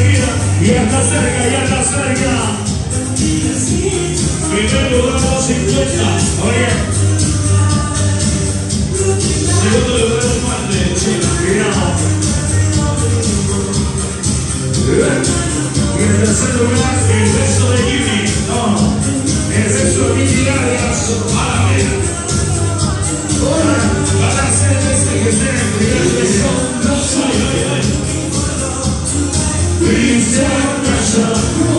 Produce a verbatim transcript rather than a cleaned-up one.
enseguida. Y anda cerca, y anda cerca. Primer lugar, dos cincuenta. Oye. Segundo lugar, el mate. Cuidado. Y en tercer lugar, el beso de Jimmy. No. El beso de Jimmy Arias. A la vez. Para hacer ese que sea el primer beso. No soy. Cristian Casa.